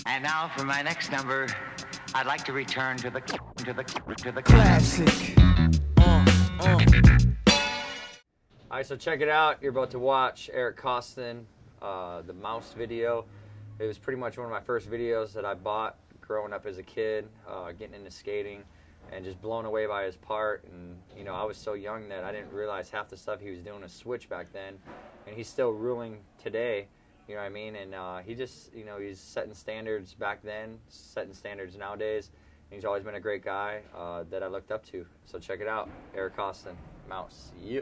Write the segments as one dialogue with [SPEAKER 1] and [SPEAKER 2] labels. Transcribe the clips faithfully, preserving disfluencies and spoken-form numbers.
[SPEAKER 1] And now for my next number, I'd like to return to the to the to the
[SPEAKER 2] classic. Uh, uh.
[SPEAKER 3] All right, so check it out. You're about to watch Eric Koston, uh, the mouse video. It was pretty much one of my first videos that I bought growing up as a kid, uh, getting into skating, and just blown away by his part. And you know, I was so young that I didn't realize half the stuff he was doing to switch back then, and he's still ruling today. You know what I mean? And uh, he just, you know, he's setting standards back then, setting standards nowadays. And he's always been a great guy uh, that I looked up to. So check it out, Eric Koston, mouse. Yep.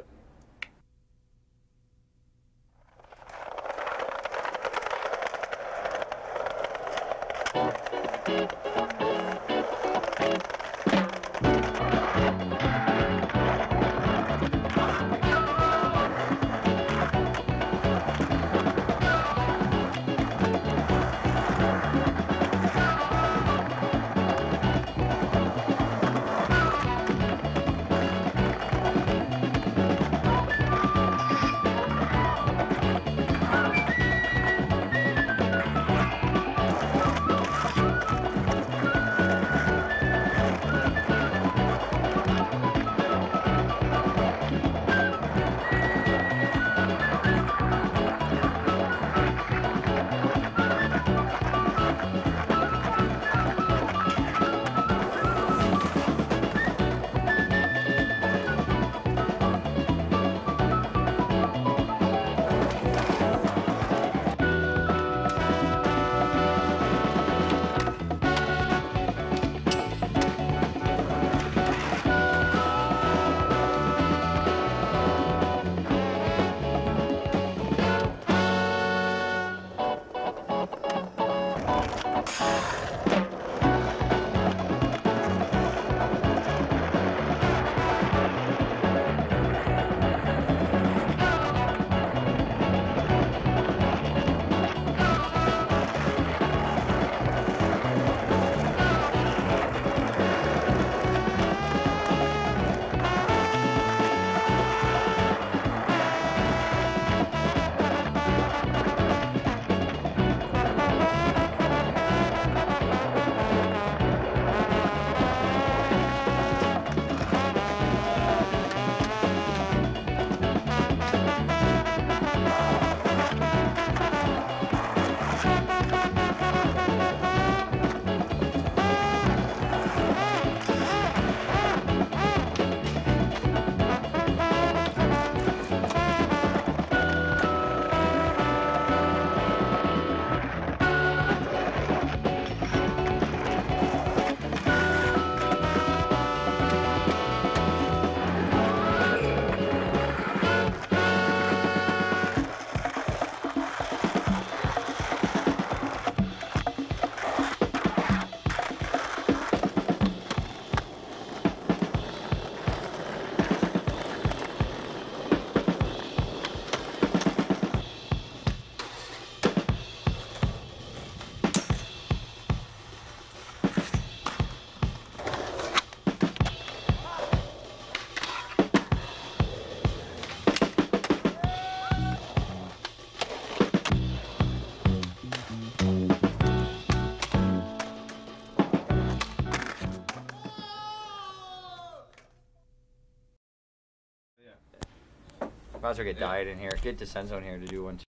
[SPEAKER 3] Might as well get Diet in here. Get DeCenzo in here to do one too.